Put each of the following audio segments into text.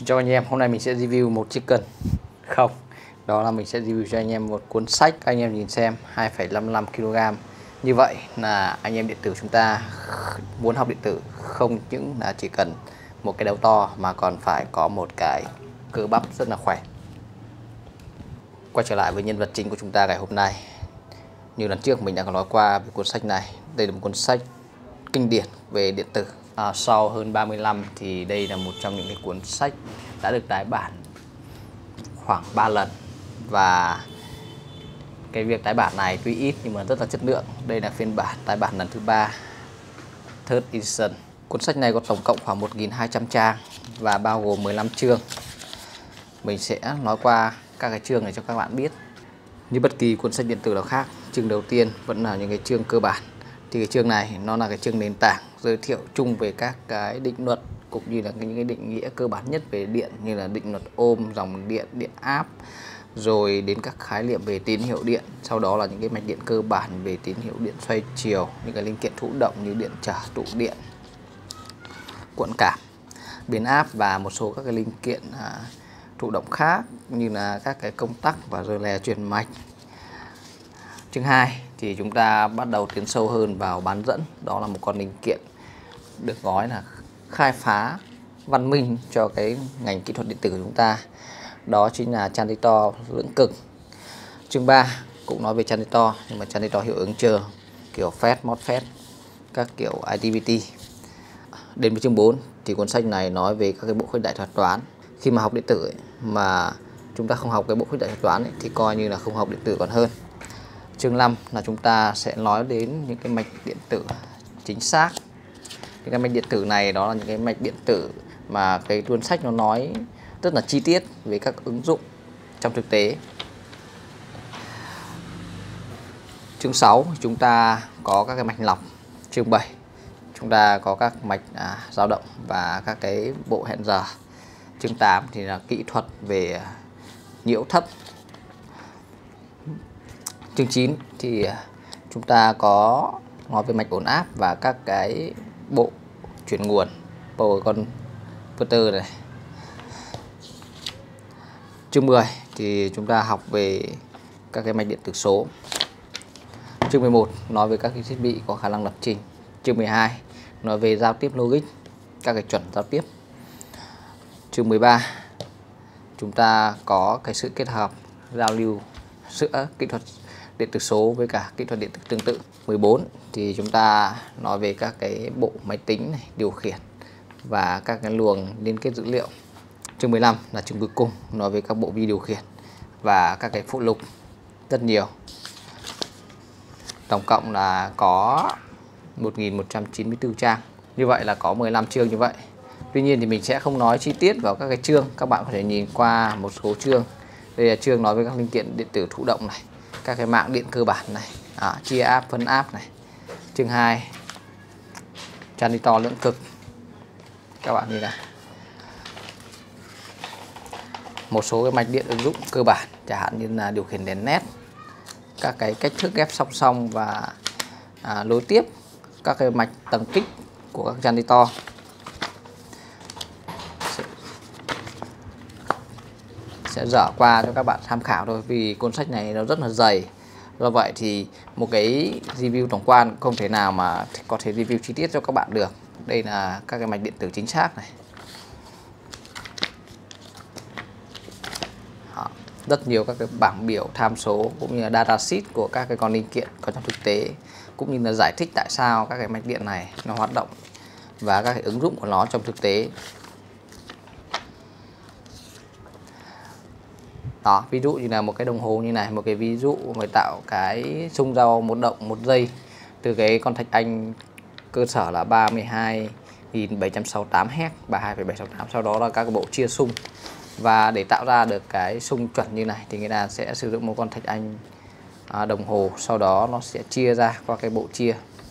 Cho anh em, hôm nay mình sẽ review một chiếc cân. Không, đó là mình sẽ review cho anh em một cuốn sách. Anh em nhìn xem, 2,55 kg. Như vậy là anh em điện tử chúng ta muốn học điện tử không những là chỉ cần một cái đầu to mà còn phải có một cái cơ bắp rất là khỏe. Quay trở lại với nhân vật chính của chúng ta ngày hôm nay. Như lần trước mình đã có nói qua về cuốn sách này. Đây là một cuốn sách kinh điển về điện tử. Sau hơn 30 năm thì đây là một trong những cái cuốn sách đã được tái bản khoảng 3 lần. Và cái việc tái bản này tuy ít nhưng mà rất là chất lượng. Đây là phiên bản tái bản lần thứ 3, Third Edition. Cuốn sách này có tổng cộng khoảng 1.200 trang và bao gồm 15 chương. Mình sẽ nói qua các cái chương này cho các bạn biết. Như bất kỳ cuốn sách điện tử nào khác, chương đầu tiên vẫn là những cái chương cơ bản. Thì cái chương này nó là cái chương nền tảng, giới thiệu chung về các cái định luật cũng như là những cái định nghĩa cơ bản nhất về điện, như là định luật Ohm, dòng điện, điện áp, rồi đến các khái niệm về tín hiệu điện. Sau đó là những cái mạch điện cơ bản về tín hiệu điện xoay chiều, những cái linh kiện thụ động như điện trở, tụ điện, cuộn cảm, biến áp và một số các cái linh kiện thụ động khác như là các cái công tắc và rơ le truyền mạch. Chương 2 thì chúng ta bắt đầu tiến sâu hơn vào bán dẫn. Đó là một con linh kiện được gói là khai phá văn minh cho cái ngành kỹ thuật điện tử của chúng ta. Đó chính là transistor lưỡng cực. Chương 3 cũng nói về transistor, nhưng mà transistor hiệu ứng chờ, kiểu FET, MOSFET, các kiểu IGBT. Đến với chương 4 thì cuốn sách này nói về các cái bộ khuếch đại thuật toán. Khi mà học điện tử ấy, mà chúng ta không học cái bộ khuếch đại thuật toán ấy, thì coi như là không học điện tử còn hơn. Chương 5 là chúng ta sẽ nói đến những cái mạch điện tử chính xác. Những cái mạch điện tử này đó là những cái mạch điện tử mà cái cuốn sách nó nói rất là chi tiết về các ứng dụng trong thực tế. Chương 6 chúng ta có các cái mạch lọc. Chương 7 chúng ta có các mạch dao động và các cái bộ hẹn giờ. Chương 8 thì là kỹ thuật về nhiễu thấp. Chương 9 thì chúng ta có nói về mạch ổn áp và các cái bộ chuyển nguồn, power converter này. Chương 10 thì chúng ta học về các cái mạch điện tử số. Chương 11 nói về các cái thiết bị có khả năng lập trình. Chương 12 nói về giao tiếp logic, các cái chuẩn giao tiếp. Chương 13 chúng ta có cái sự kết hợp giao lưu giữa kỹ thuật điện tử số với cả kỹ thuật điện tử tương tự. 14 thì chúng ta nói về các cái bộ máy tính này, điều khiển và các cái luồng liên kết dữ liệu. Chương 15 là chương cuối cùng, nói về các bộ vi điều khiển và các cái phụ lục rất nhiều. Tổng cộng là có 1.194 trang. Như vậy là có 15 chương như vậy. Tuy nhiên thì mình sẽ không nói chi tiết vào các cái chương, các bạn có thể nhìn qua một số chương. Đây là chương nói về các linh kiện điện tử thụ động này, các cái mạng điện cơ bản này, chia áp, phân áp này. Chương 2 transistor lưỡng cực. Các bạn nhìn này. Một số cái mạch điện ứng dụng cơ bản, chẳng hạn như là điều khiển đèn nét, các cái cách thức ghép song song và nối tiếp các cái mạch tầng kích của các transistor. Sẽ dở qua cho các bạn tham khảo thôi, vì cuốn sách này nó rất là dày. Do vậy thì một cái review tổng quan không thể nào mà có thể review chi tiết cho các bạn được. Đây là các cái mạch điện tử chính xác này. Rất nhiều các cái bảng biểu tham số cũng như là data sheet của các cái con linh kiện có trong thực tế, cũng như là giải thích tại sao các cái mạch điện này nó hoạt động và các cái ứng dụng của nó trong thực tế. Đó, ví dụ như là một cái đồng hồ như này, một cái ví dụ mới tạo cái xung giao một động 1 giây từ cái con thạch anh cơ sở là 32.768 Hz, 32,768, sau đó là các cái bộ chia xung. Và để tạo ra được cái xung chuẩn như này thì người ta sẽ sử dụng một con thạch anh đồng hồ, sau đó nó sẽ chia ra qua cái bộ chia.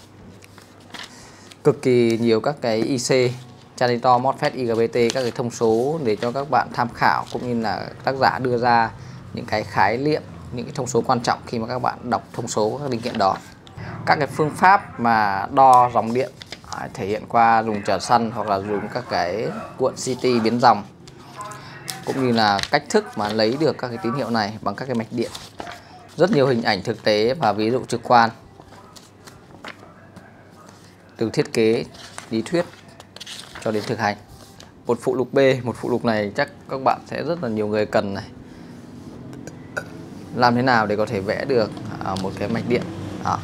Cực kỳ nhiều các cái IC, transistor, MOSFET, IGBT, các cái thông số để cho các bạn tham khảo, cũng như là tác giả đưa ra những cái khái niệm, những cái thông số quan trọng khi mà các bạn đọc thông số các linh kiện đó. Các cái phương pháp mà đo dòng điện thể hiện qua dùng trở săn hoặc là dùng các cái cuộn CT biến dòng. cũng như là cách thức mà lấy được các cái tín hiệu này bằng các cái mạch điện. Rất nhiều hình ảnh thực tế và ví dụ trực quan, từ thiết kế, lý thuyết cho đến thực hành. Một phụ lục B, một phụ lục này chắc các bạn sẽ rất là nhiều người cần này. Làm thế nào để có thể vẽ được một cái mạch điện đó.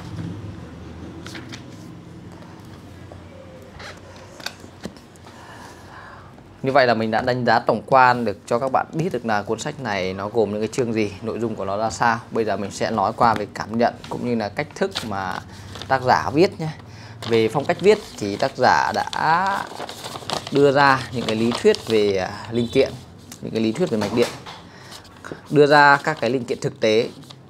Như vậy là mình đã đánh giá tổng quan được cho các bạn biết được là cuốn sách này nó gồm những cái chương gì, nội dung của nó ra sao. Bây giờ mình sẽ nói qua về cảm nhận cũng như là cách thức mà tác giả viết nhé. Về phong cách viết thì tác giả đã đưa ra những cái lý thuyết về linh kiện, những cái lý thuyết về mạch điện, đưa ra các cái linh kiện thực tế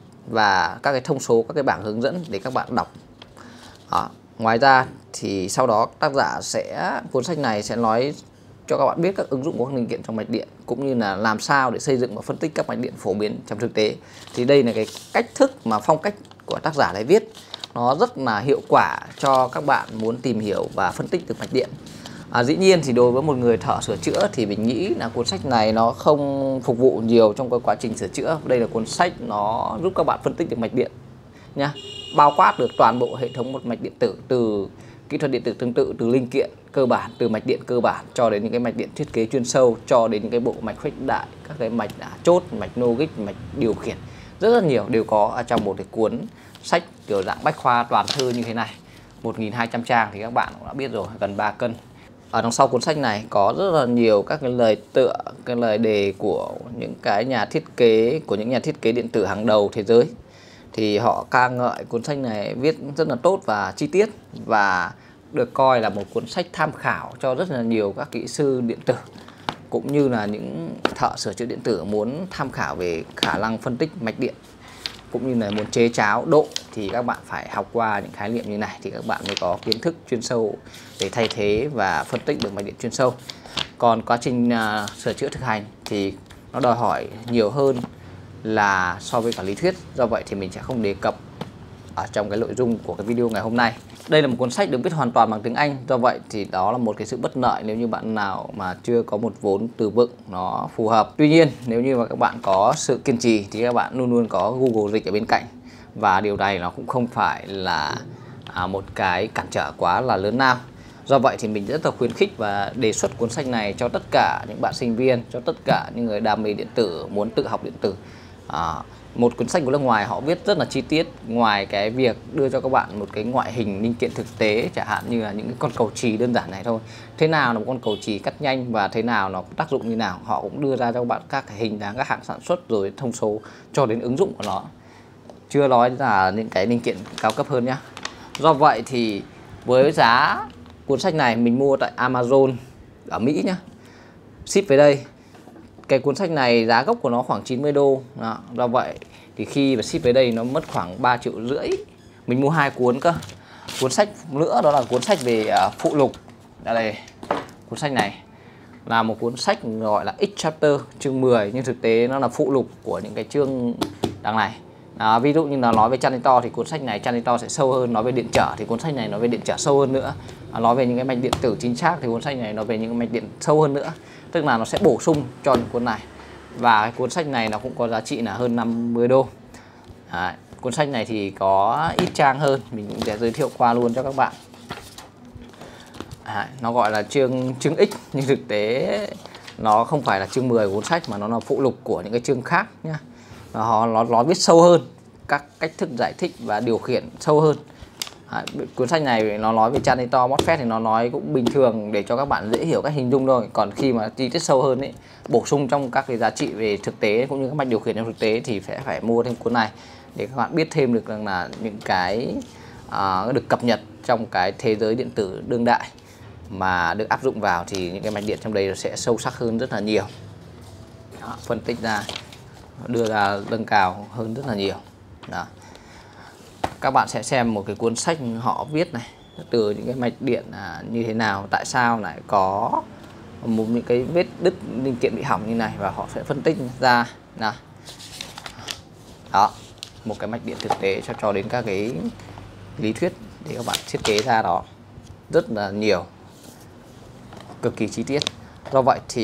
và các cái thông số, các cái bảng hướng dẫn để các bạn đọc. Đó. Ngoài ra thì sau đó tác giả cuốn sách này sẽ nói cho các bạn biết các ứng dụng của các linh kiện trong mạch điện, cũng như là làm sao để xây dựng và phân tích các mạch điện phổ biến trong thực tế. Thì đây là cái cách thức mà phong cách của tác giả này viết, nó rất là hiệu quả cho các bạn muốn tìm hiểu và phân tích được mạch điện. Dĩ nhiên thì đối với một người thợ sửa chữa thì mình nghĩ là cuốn sách này nó không phục vụ nhiều trong cái quá trình sửa chữa. Đây là cuốn sách nó giúp các bạn phân tích được mạch điện nha, bao quát được toàn bộ hệ thống một mạch điện tử, từ kỹ thuật điện tử tương tự, từ linh kiện cơ bản, từ mạch điện cơ bản cho đến những cái mạch điện thiết kế chuyên sâu, cho đến những cái bộ mạch khuếch đại, các cái mạch chốt, mạch logic, mạch điều khiển, rất là nhiều đều có ở trong một cái cuốn sách kiểu dạng bách khoa toàn thư như thế này. 1200 trang thì các bạn cũng đã biết rồi, gần 3 cân. Ở đằng sau cuốn sách này có rất là nhiều các cái lời tựa, cái lời đề của những cái nhà thiết kế, của những nhà thiết kế điện tử hàng đầu thế giới. Thì họ ca ngợi cuốn sách này viết rất là tốt và chi tiết, và được coi là một cuốn sách tham khảo cho rất là nhiều các kỹ sư điện tử cũng như là những thợ sửa chữa điện tử muốn tham khảo về khả năng phân tích mạch điện, cũng như là muốn chế cháo độ thì các bạn phải học qua những khái niệm như này thì các bạn mới có kiến thức chuyên sâu để thay thế và phân tích được mạch điện chuyên sâu. Còn quá trình sửa chữa thực hành thì nó đòi hỏi nhiều hơn là so với cả lý thuyết, do vậy thì mình sẽ không đề cập ở trong cái nội dung của cái video ngày hôm nay. Đây là một cuốn sách được viết hoàn toàn bằng tiếng Anh, do vậy thì đó là một cái sự bất lợi nếu như bạn nào mà chưa có một vốn từ vựng nó phù hợp. Tuy nhiên nếu như mà các bạn có sự kiên trì thì các bạn luôn luôn có Google Dịch ở bên cạnh, và điều này nó cũng không phải là một cái cản trở quá là lớn nào. Do vậy thì mình rất là khuyến khích và đề xuất cuốn sách này cho tất cả những bạn sinh viên, cho tất cả những người đam mê điện tử, muốn tự học điện tử. Một cuốn sách của nước ngoài họ viết rất là chi tiết, ngoài cái việc đưa cho các bạn một cái ngoại hình linh kiện thực tế, chẳng hạn như là những cái con cầu chì đơn giản này thôi, thế nào là một con cầu chì cắt nhanh và thế nào nó có tác dụng như nào, họ cũng đưa ra cho các bạn các cái hình dáng, các hãng sản xuất, rồi thông số cho đến ứng dụng của nó, chưa nói là những cái linh kiện cao cấp hơn nhá. Do vậy thì với giá cuốn sách này mình mua tại Amazon ở Mỹ nhá, ship về đây. Cái cuốn sách này giá gốc của nó khoảng 90 đô. Đó. Do vậy thì khi mà ship về đây nó mất khoảng 3,5 triệu. Mình mua 2 cuốn cơ. Cuốn sách nữa đó là cuốn sách về phụ lục. Đây, cuốn sách này là một cuốn sách gọi là X chapter, chương 10, nhưng thực tế nó là phụ lục của những cái chương đằng này. Ví dụ như là nói về Janitor thì cuốn sách này Janitor sẽ sâu hơn, nói về điện trở thì cuốn sách này nói về điện trở sâu hơn nữa. Nói về những cái mạch điện tử chính xác thì cuốn sách này nói về những cái mạch điện sâu hơn nữa. Tức là nó sẽ bổ sung cho những cuốn này. Và cái cuốn sách này nó cũng có giá trị là hơn 50 đô. Cuốn sách này thì có ít trang hơn, mình cũng sẽ giới thiệu qua luôn cho các bạn. Nó gọi là chương X, nhưng thực tế nó không phải là chương 10 của cuốn sách mà nó là phụ lục của những cái chương khác nhá. Nó viết sâu hơn, các cách thức giải thích và điều khiển sâu hơn. Cuốn sách này nó nói về Janitor, MOSFET thì nó nói cũng bình thường để cho các bạn dễ hiểu cách hình dung thôi. Còn khi mà chi tiết sâu hơn ấy, bổ sung trong các cái giá trị về thực tế cũng như các mạch điều khiển trong thực tế thì phải mua thêm cuốn này để các bạn biết thêm được rằng là những cái được cập nhật trong cái thế giới điện tử đương đại mà được áp dụng vào thì những cái mạch điện trong đây sẽ sâu sắc hơn rất là nhiều. Phân tích ra, đưa ra nâng cao hơn rất là nhiều. Đó. Các bạn sẽ xem một cái cuốn sách họ viết này, từ những cái mạch điện như thế nào, tại sao lại có những cái vết đứt linh kiện bị hỏng như này, và họ sẽ phân tích ra nào. Đó, một cái mạch điện thực tế cho đến các cái lý thuyết để các bạn thiết kế ra đó rất là nhiều, cực kỳ chi tiết. Do vậy thì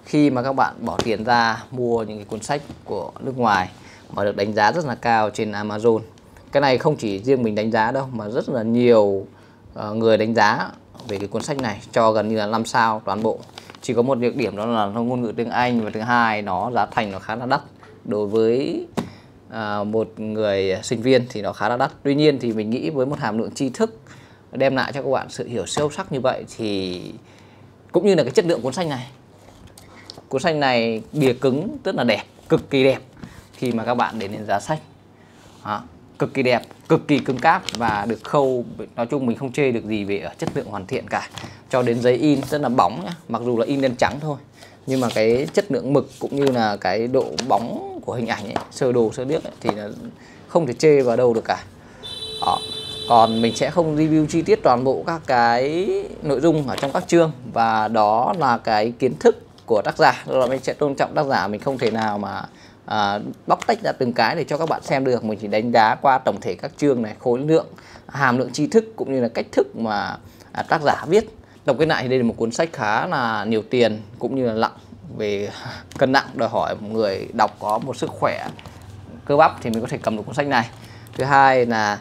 khi mà các bạn bỏ tiền ra mua những cái cuốn sách của nước ngoài mà được đánh giá rất là cao trên Amazon. Cái này không chỉ riêng mình đánh giá đâu, mà rất là nhiều người đánh giá về cái cuốn sách này cho gần như là 5 sao toàn bộ. Chỉ có một nhược điểm đó là nó ngôn ngữ tiếng Anh, và thứ hai nó giá thành nó khá là đắt. Đối với một người sinh viên thì nó khá là đắt. Tuy nhiên thì mình nghĩ với một hàm lượng tri thức đem lại cho các bạn sự hiểu sâu sắc như vậy, thì cũng như là cái chất lượng cuốn sách này. Cuốn sách này bìa cứng rất là đẹp, cực kỳ đẹp khi mà các bạn đến giá sách. Đó, cực kỳ đẹp, cực kỳ cứng cáp và được khâu, nói chung mình không chê được gì về ở chất lượng hoàn thiện cả. Cho đến giấy in rất là bóng nhá, mặc dù là in đen trắng thôi, nhưng mà cái chất lượng mực cũng như là cái độ bóng của hình ảnh ấy, sơ đồ sơ điếc ấy, thì là không thể chê vào đâu được cả. Đó. Còn mình sẽ không review chi tiết toàn bộ các cái nội dung ở trong các chương, và đó là cái kiến thức của tác giả. Đó là mình sẽ tôn trọng tác giả, mình không thể nào mà bóc tách ra từng cái để cho các bạn xem được. Mình chỉ đánh giá qua tổng thể các chương này, khối lượng, hàm lượng tri thức cũng như là cách thức mà tác giả viết. Tổng kết lại thì đây là một cuốn sách khá là nhiều tiền cũng như là nặng về cân nặng, đòi hỏi một người đọc có một sức khỏe cơ bắp thì mới có thể cầm được cuốn sách này. Thứ hai là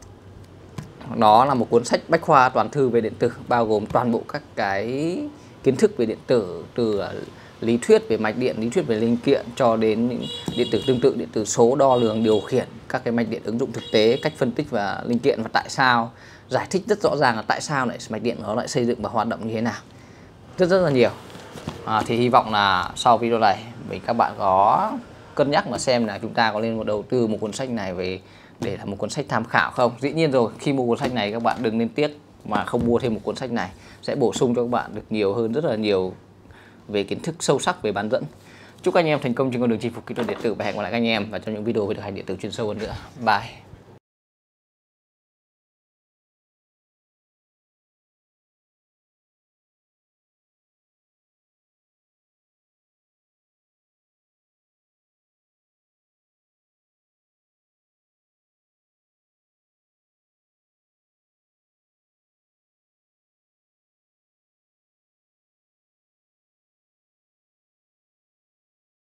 nó là một cuốn sách bách khoa toàn thư về điện tử, bao gồm toàn bộ các cái kiến thức về điện tử, từ lý thuyết về mạch điện, lý thuyết về linh kiện cho đến những điện tử tương tự, điện tử số, đo lường, điều khiển các cái mạch điện ứng dụng thực tế, cách phân tích và linh kiện và tại sao, giải thích rất rõ ràng là tại sao lại mạch điện nó lại xây dựng và hoạt động như thế nào, rất là nhiều. Thì hy vọng là sau video này các bạn có cân nhắc mà xem là chúng ta có nên đầu tư một cuốn sách này về để là một cuốn sách tham khảo không. Dĩ nhiên rồi, khi mua cuốn sách này các bạn đừng nên tiếc mà không mua thêm một cuốn sách này, sẽ bổ sung cho các bạn được nhiều hơn, rất là nhiều về kiến thức sâu sắc về bán dẫn. Chúc anh em thành công trên con đường chinh phục kỹ thuật điện tử, và hẹn gặp lại các anh em vào trong những video về thực hành điện tử chuyên sâu hơn nữa. Bye.